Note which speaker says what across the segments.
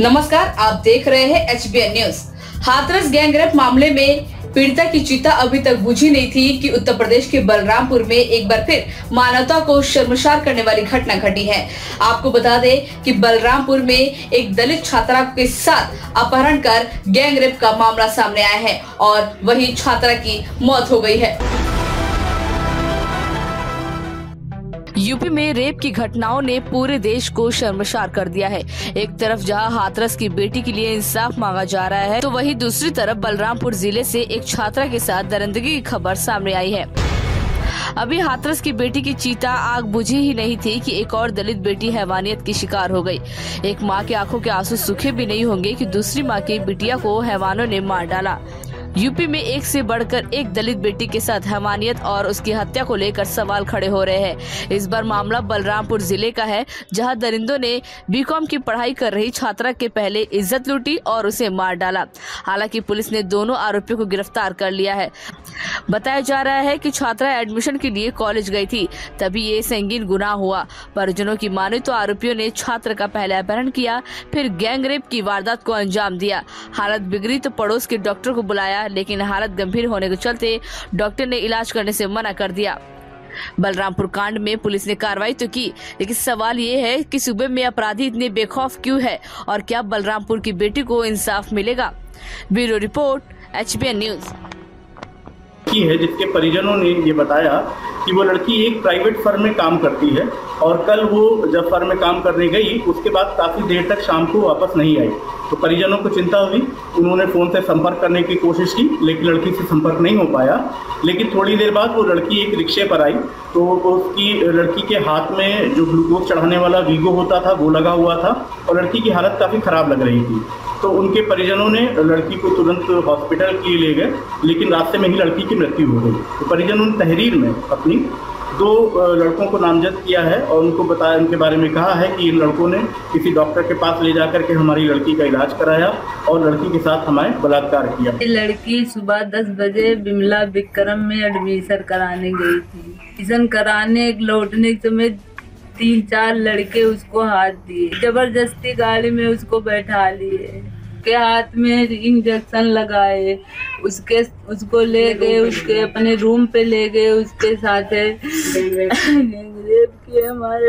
Speaker 1: नमस्कार, आप देख रहे हैं HBN न्यूज। हाथरस गैंगरेप मामले में पीड़िता की चिता अभी तक बुझी नहीं थी कि उत्तर प्रदेश के बलरामपुर में एक बार फिर मानवता को शर्मसार करने वाली घटना घटी है। आपको बता दें कि बलरामपुर में एक दलित छात्रा के साथ अपहरण कर गैंगरेप का मामला सामने आया है और वही छात्रा की मौत हो गई है। यूपी में रेप की घटनाओं ने पूरे देश को शर्मसार कर दिया है। एक तरफ जहां हाथरस की बेटी के लिए इंसाफ मांगा जा रहा है, तो वहीं दूसरी तरफ बलरामपुर जिले से एक छात्रा के साथ दरिंदगी की खबर सामने आई है। अभी हाथरस की बेटी की चिता आग बुझी ही नहीं थी कि एक और दलित बेटी हैवानियत की शिकार हो गई। एक माँ की आंखों के आंसू सूखे भी नहीं होंगे कि दूसरी माँ की बिटिया को हैवानों ने मार डाला। यूपी में एक से बढ़कर एक दलित बेटी के साथ हैवानियत और उसकी हत्या को लेकर सवाल खड़े हो रहे हैं। इस बार मामला बलरामपुर जिले का है, जहां दरिंदों ने बीकॉम की पढ़ाई कर रही छात्रा के पहले इज्जत लूटी और उसे मार डाला। हालांकि पुलिस ने दोनों आरोपियों को गिरफ्तार कर लिया है। बताया जा रहा है कि छात्रा एडमिशन के लिए कॉलेज गई थी, तभी ये संगीन गुनाह हुआ। परिजनों की माने तो आरोपियों ने छात्र का पहले अपहरण किया, फिर गैंगरेप की वारदात को अंजाम दिया। हालत बिगड़ी तो पड़ोस के डॉक्टर को बुलाया, लेकिन हालत गंभीर होने के चलते डॉक्टर ने इलाज करने से मना कर दिया। बलरामपुर कांड में पुलिस ने कार्रवाई तो की, लेकिन सवाल ये है कि सूबे में अपराधी इतने बेखौफ क्यों है और क्या बलरामपुर की बेटी को इंसाफ मिलेगा। Bureau report, HBN news.
Speaker 2: है जिसके परिजनों ने ये बताया कि वो लड़की एक प्राइवेट फर्म में काम करती है और कल वो जब फर्म में काम करने गई उसके बाद काफ़ी देर तक शाम को वापस नहीं आई। तो परिजनों को चिंता हुई, उन्होंने फ़ोन से संपर्क करने की कोशिश की, लेकिन लड़की से संपर्क नहीं हो पाया। लेकिन थोड़ी देर बाद वो लड़की एक रिक्शे पर आई तो उसकी लड़की के हाथ में जो ग्लूकोज चढ़ाने वाला वीगो होता था वो लगा हुआ था और लड़की की हालत काफ़ी ख़राब लग रही थी। तो उनके परिजनों ने लड़की को तुरंत हॉस्पिटल के लिए ले गए, लेकिन रास्ते में ही लड़की की मृत्यु हो गई। तो परिजनों ने तहरीर में अपनी 2 लड़कों को नामजद किया है और उनको बताया, उनके बारे में कहा है कि इन लड़कों ने किसी डॉक्टर के पास ले जाकर के हमारी लड़की का इलाज कराया और लड़की के साथ हमारे बलात्कार किया।
Speaker 3: लड़की सुबह 10 बजे बिमला विक्रम में एडमिशन कराने गई थी। एडमिशन कराने लौटने के समय 3-4 लड़के उसको हाथ दिए, जबरदस्ती गाड़ी में उसको बैठा लिए, के हाथ में इंजेक्शन लगाए, उसको ले गए, उसके अपने रूम पे ले गए, उसके साथ रेप किए हमारे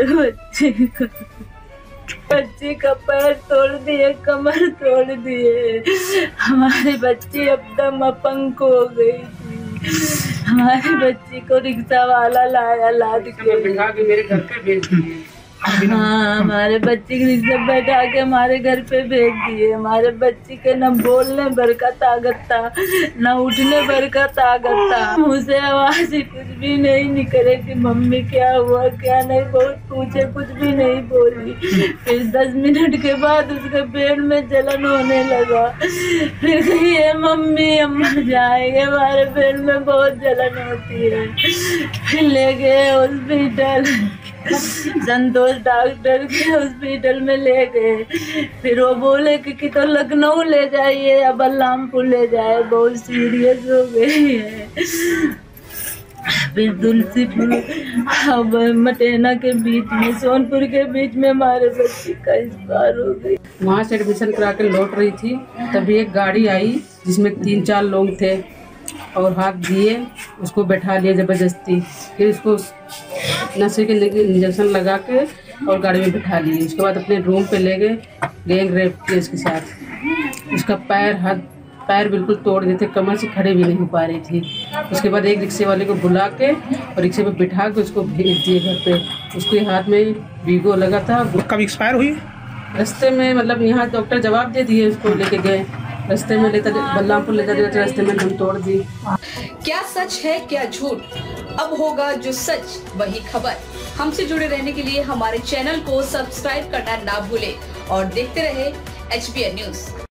Speaker 3: बच्चे का पैर तोड़ दिए, कमर तोड़ दिए। हमारी बच्ची एकदम अपंग हो गई थी। हमारी बच्ची को रिक्शा वाला लाया, लाद के बिठा के मेरे घर पे भेज दिए। हाँ, हमारे बच्ची को रिक्शा बैठा के हमारे घर पे भेज दिए। हमारे बच्ची के न बोलने भर का ताकत था, न उठने भर का ताकत था। मुझसे आवाज ही कुछ भी नहीं निकले कि मम्मी क्या हुआ क्या नहीं, बहुत पूछे, कुछ भी नहीं बोली। फिर 10 मिनट के बाद उसके पेट में जलन होने लगा। फिर कही है मम्मी हम मर जाएंगे, हमारे पेट में बहुत जलन होती है। फिर ले गए हॉस्पिटल, संतोष डॉक्टर के हॉस्पिटल में ले गए। फिर वो बोले कि तो लखनऊ ले जाइए या बलरामपुर ले जाए, बहुत सीरियस हो गई है। फिर तुलसीपुर मटेना के बीच में, सोनपुर के बीच में हमारे बच्चे का इंतजार हो गई।
Speaker 4: वहाँ से एडमिशन करा के लौट रही थी, तभी एक गाड़ी आई जिसमें 3-4 लोग थे और हाथ दिए, उसको बैठा लिया जबरदस्ती। फिर उसको नशे के इंजेक्शन लगा के और गाड़ी में बैठा लिए। उसके बाद अपने रूम पे ले गए, गैंग रेप केस के साथ। उसका पैर बिल्कुल तोड़ देते, कमर से खड़े भी नहीं हो पा रही थी। उसके बाद एक रिक्शे वाले को बुला के और रिक्शे पे बिठा के उसको भेज दिए घर पे। उसके हाथ में वीगो लगा था।
Speaker 5: कब एक्सपायर हुई?
Speaker 4: रास्ते में, मतलब यहाँ डॉक्टर जवाब दे दिए, उसको लेके गए। रास्ते में बलरामपुर ले जाते रास्ते में दम तोड़ दी।
Speaker 1: क्या सच है क्या झूठ, अब होगा जो सच वही खबर। हमसे जुड़े रहने के लिए हमारे चैनल को सब्सक्राइब करना ना भूले और देखते रहे HBN न्यूज।